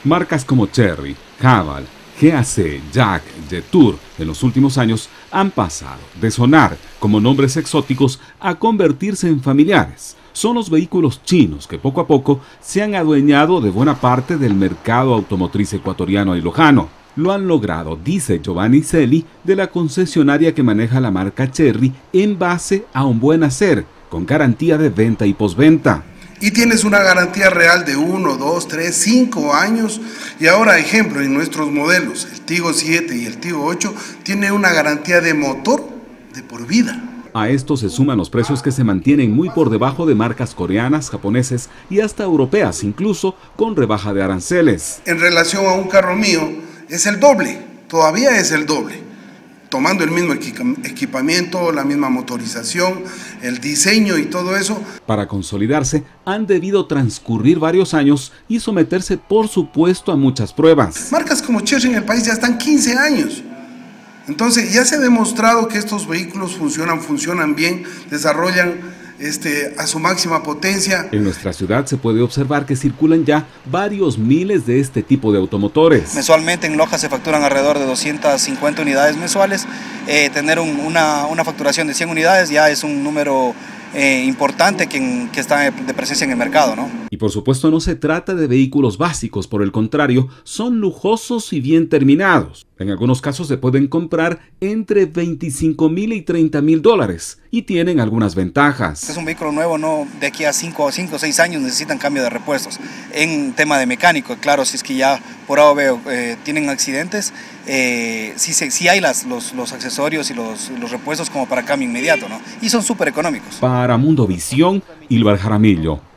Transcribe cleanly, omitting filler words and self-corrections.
Marcas como Chery, Haval, GAC, Jack, Jetour en los últimos años han pasado de sonar como nombres exóticos a convertirse en familiares. Son los vehículos chinos que poco a poco se han adueñado de buena parte del mercado automotriz ecuatoriano y lojano. Lo han logrado, dice Giovanni Celi, de la concesionaria que maneja la marca Chery en base a un buen hacer, con garantía de venta y postventa. Y tienes una garantía real de 1, 2, 3, 5 años. Y ahora, ejemplo, en nuestros modelos, el Tigo 7 y el Tigo 8, tiene una garantía de motor de por vida. A esto se suman los precios que se mantienen muy por debajo de marcas coreanas, japoneses y hasta europeas, incluso con rebaja de aranceles. En relación a un carro mío, es el doble, todavía es el doble. Tomando el mismo equipamiento, la misma motorización, el diseño y todo eso. Para consolidarse, han debido transcurrir varios años y someterse, por supuesto, a muchas pruebas. Marcas como Chery en el país ya están 15 años. Entonces, ya se ha demostrado que estos vehículos funcionan bien, desarrollan a su máxima potencia. En nuestra ciudad se puede observar que circulan ya varios miles de este tipo de automotores. Mensualmente en Loja se facturan alrededor de 250 unidades mensuales. Tener una facturación de 100 unidades ya es un número importante que está de presencia en el mercado, ¿no? Y por supuesto no se trata de vehículos básicos, por el contrario, son lujosos y bien terminados. En algunos casos se pueden comprar entre 25,000 y 30,000 dólares y tienen algunas ventajas. Es un vehículo nuevo, no de aquí a 5 o 6 años necesitan cambio de repuestos. En tema de mecánico, claro, si es que ya por ahora veo tienen accidentes, sí hay los accesorios y los repuestos como para cambio inmediato, ¿no? Y son súper económicos. Para Mundo Visión, Ilvar Jaramillo.